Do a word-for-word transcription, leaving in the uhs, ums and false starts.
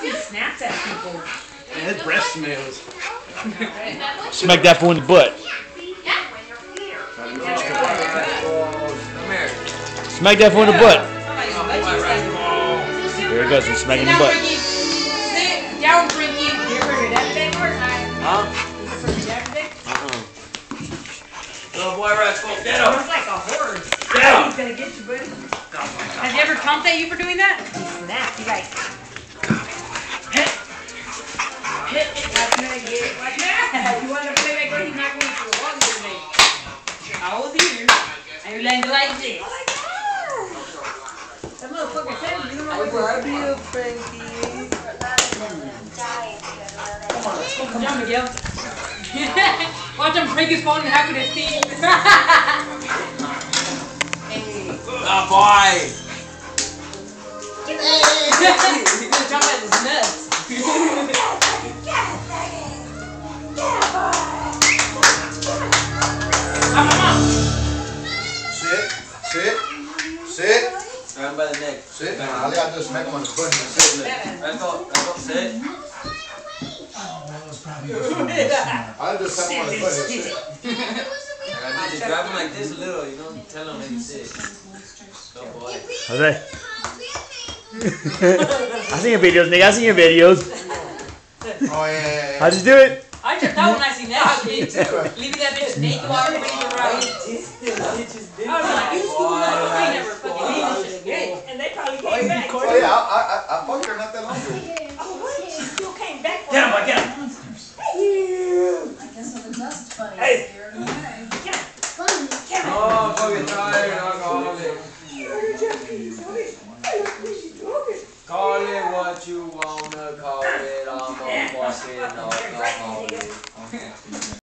he snaps at people. Man, his breath smells. Smack that fool in the butt. Smack that fool in the butt. There it goes, he's smacking the butt. Sit down, Brinky. You ever heard that today, Mark? Huh? You ever heard that today? Uh-uh. Little boy, rascal, get him! It's like a horde. Get him! He's gonna get you, buddy. Has he ever comped at you for doing that? He snapped. He's like, hit. Hit. Watch me get it. Watch me. You want to play that game? He's not going to the wall today. I was here. And you land like this. That motherfucker said you know I love you, Frankie. Come on, let's go. Come on, Miguel. Watch him break his phone and half of his teeth. Oh, boy! He's gonna jump at his nuts. Come on. Sit, sit, sit. Grab him by the neck. Sit. Now, all you gotta do is smack him on the butt and sit. Let's go, let's go, sit. I'll just tap him on the butt and sit. I need to grab him like this a little, you know? Tell him that he's sit. Go, boy. Jose. I seen your videos, nigga. I seen your videos. Oh, yeah, yeah, yeah. How'd you do it? I just thought when I seen that shit too. Leaving that bitch naked while everybody's around. I was like, you stupid motherfucker, I never fucking leave this shit again. And they probably came back. Oh, yeah, I, I, I fucked her not that long ago. Oh, what? She still came back. Get him, boy, get him! Hey! Oh, fucking tired, alcoholic. Call it what you wanna call it, I'm a fucking alcoholic.